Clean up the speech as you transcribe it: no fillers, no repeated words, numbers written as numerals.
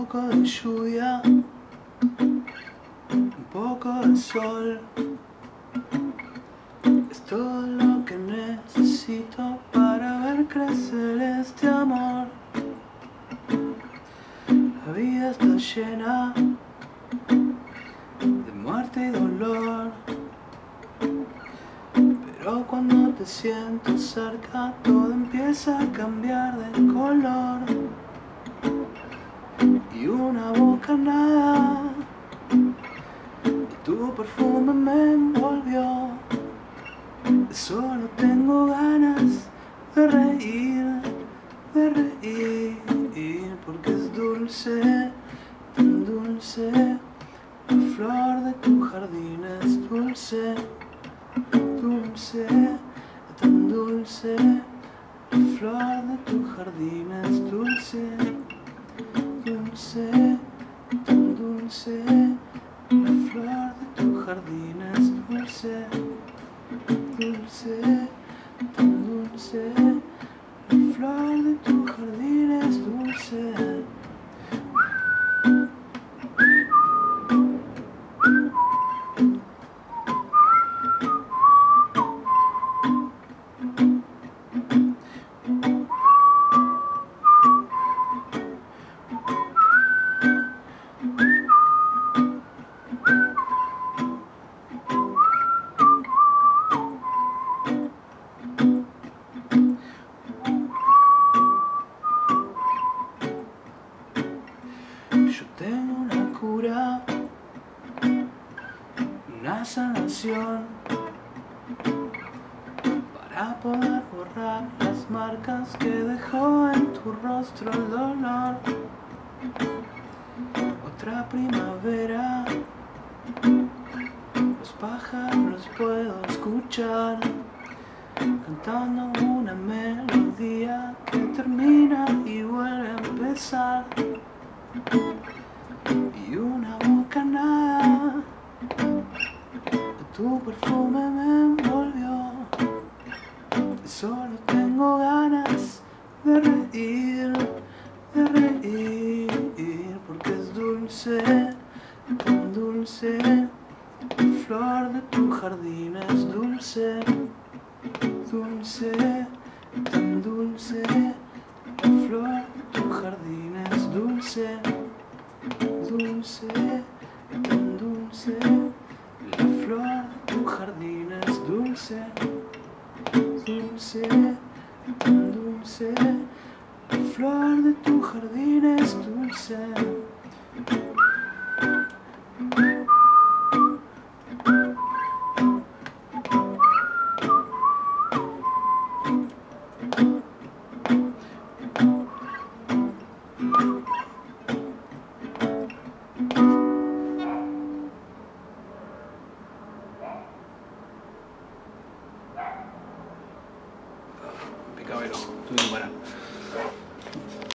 poco de lluvia, un poco de sol, es todo lo que necesito para ver crecer este amor. La vida está llena de muerte y dolor, pero cuando te siento cerca todo empieza a cambiar de color. Y una bocanada de tu perfume me envolvió. Solo tengo ganas de reír, porque es dulce, tan dulce. La flor de tu jardín es dulce, dulce, tan dulce. La flor de tu jardín es dulce, dulce, tan dulce. La flor de tu jardín es dulce, dulce, tan dulce. La flor de tu jardín es dulce. Yo tengo una cura, una sanación para poder borrar las marcas que dejó en tu rostro el dolor. Otra primavera, los pájaros puedo escuchar cantando una melodía que termina y vuelve a empezar. Y una bocanada de tu perfume me envolvió. Solo tengo ganas de reír, porque es dulce, tan dulce. La flor de tu jardín es dulce, dulce, tan dulce. La flor de tu jardín es dulce, dulce, tan dulce. La flor de tu jardín es dulce, dulce, tan dulce. La flor de tu jardín es dulce.